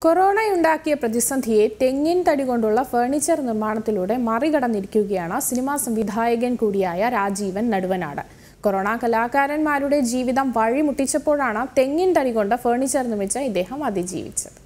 കൊറോണയുണ്ടാക്കിയ പ്രതിസന്ധിയെ തെങ്ങിൻ തടി കൊണ്ടുള്ള ഫർണിച്ചർ നിർമ്മാണത്തിലൂടെ മറികടന്നിരിക്കുകയാണ് സിനിമാ സംവിധായകൻ കൂടിയായ രാജീവൻ നടുവനാട്. കൊറോണ കലാകാരന്മാരുടെ ജീവിതം വഴിമുട്ടിച്ചപ്പോഴാണ് തെങ്ങിൻ തടി കൊണ്ട് ഫർണിച്ചർ നിർമ്മിച്ച ഇദ്ദേഹം അതിജീവിച്ചത്.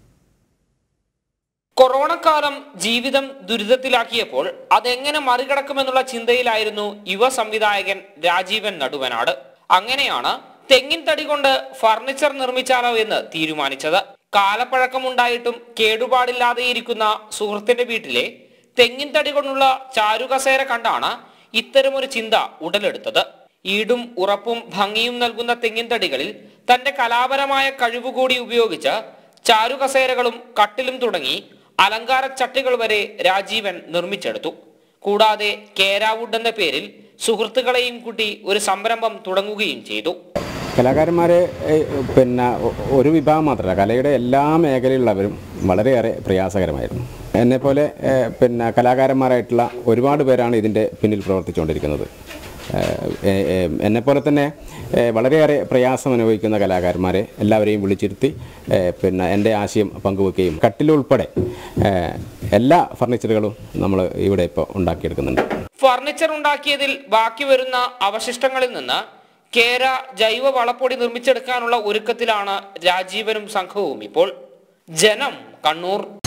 കൊറോണ കാലം ജീവിതം ദുരിതത്തിലാക്കിയപ്പോൾ അതെങ്ങനെ മറികടക്കുമെന്നുള്ള ചിന്തയിലായിരുന്നു യുവ സംവിധായകൻ രാജീവൻ നടുവനാട്. അങ്ങനെയാണ് തെങ്ങിൻ തടി കൊണ്ട് ഫർണിച്ചർ നിർമ്മിച്ചാലോ എന്ന് തീരുമാനിച്ചത്. കാലപ്പഴക്കമുണ്ടായിട്ടും കേടുപാടില്ലാതെ ഇരിക്കുന്ന സുഹൃത്തിന്റെ വീട്ടിലെ തെങ്ങിൻ തടി കൊണ്ടുള്ള ചാരുകസേര കണ്ടാണ് ഇത്തരമൊരു ചിന്ത ഉടലെടുത്തത്. ഈടും ഉറപ്പും ഭംഗിയും നൽകുന്ന തെങ്ങിൻ തടികളിൽ തന്റെ കലാപരമായ കഴിവുകൂടി ഉപയോഗിച്ച് ചാരുകസേരകളും കട്ടിലും തുടങ്ങി അലങ്കാര ചട്ടികൾ വരെ രാജീവൻ നിർമ്മിച്ചെടുത്തു. കൂടാതെ കേരാവുഡ് എന്ന പേരിൽ സുഹൃത്തുക്കളെയും കൂട്ടി ഒരു സംരംഭം തുടങ്ങുകയും ചെയ്തു. കലാകാരന്മാരെ ഒരു വിഭാഗം മാത്രമല്ല, കലയുടെ എല്ലാ മേഖലയിലുള്ളവരും വളരെയേറെ പ്രയാസകരമായിരുന്നു. എന്നെപ്പോലെ കലാകാരന്മാരായിട്ടുള്ള ഒരുപാട് പേരാണ് ഇതിൻ്റെ പിന്നിൽ പ്രവർത്തിച്ചുകൊണ്ടിരിക്കുന്നത്. എന്നെപ്പോലെ തന്നെ വളരെയേറെ പ്രയാസം അനുഭവിക്കുന്ന കലാകാരന്മാരെ എല്ലാവരെയും വിളിച്ചിരുത്തി എൻ്റെ ആശയം പങ്കുവെക്കുകയും കട്ടിലുൾപ്പെടെ എല്ലാ ഫർണിച്ചറുകളും നമ്മൾ ഇവിടെ ഇപ്പോൾ ഉണ്ടാക്കിയെടുക്കുന്നുണ്ട്. ഫർണിച്ചർ ഉണ്ടാക്കിയതിൽ ബാക്കി വരുന്ന അവശിഷ്ടങ്ങളിൽ നിന്ന് കേര ജൈവ വളപ്പൊടി നിർമ്മിച്ചെടുക്കാനുള്ള ഒരുക്കത്തിലാണ് രാജീവനും സംഘവും ഇപ്പോൾ. ജനം, കണ്ണൂർ.